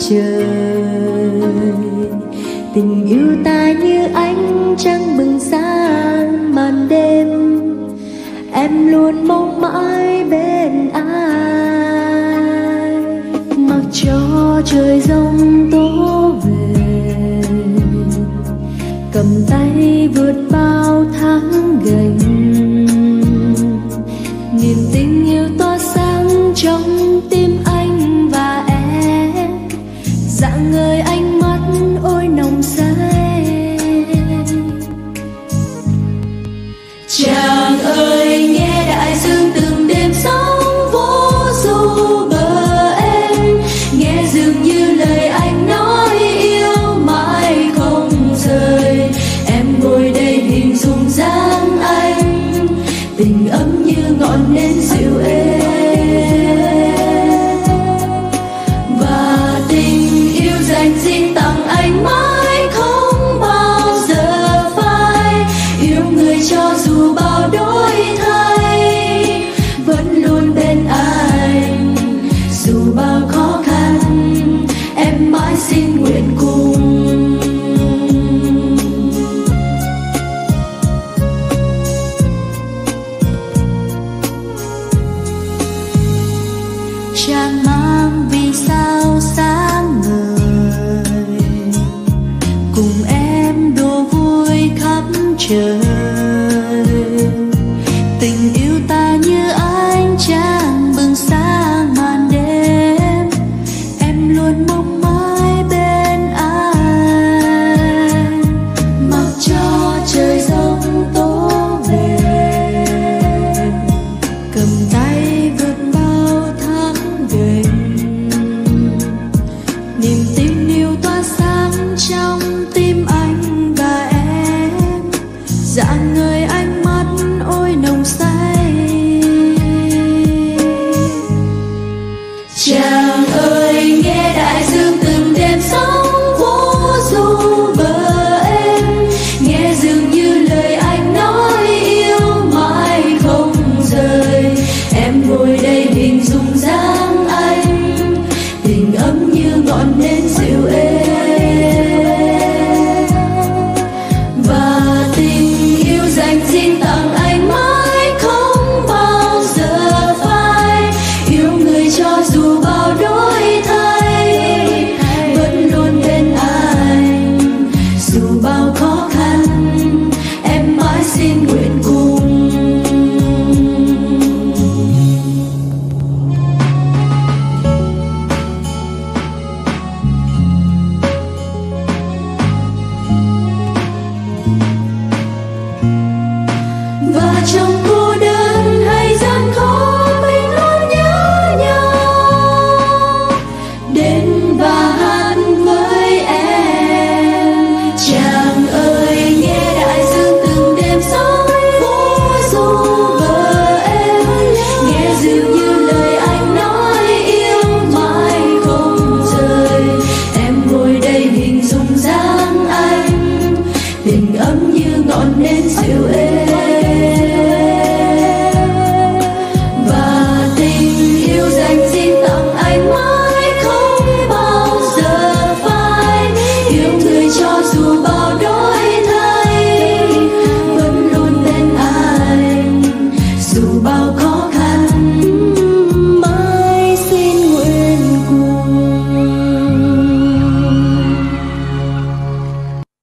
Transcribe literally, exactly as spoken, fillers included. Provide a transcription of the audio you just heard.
trời. Tình yêu ta như ánh trăng bừng sáng màn đêm, em luôn mong mãi bên ai. Mặc cho trời giông tố về, cầm tay vượt bao tháng gành. Niềm tình yêu tỏa sáng trong tim anh và em, rạng ngời ánh mắt ôi nồng say. Chàng ơi nghe đại dương từng đêm sóng vỗ du bờ em, nghe dường như lời anh nói yêu mãi không rời. Em ngồi đây hình dung dáng anh, tình ấm như ngọn nến dịu êm.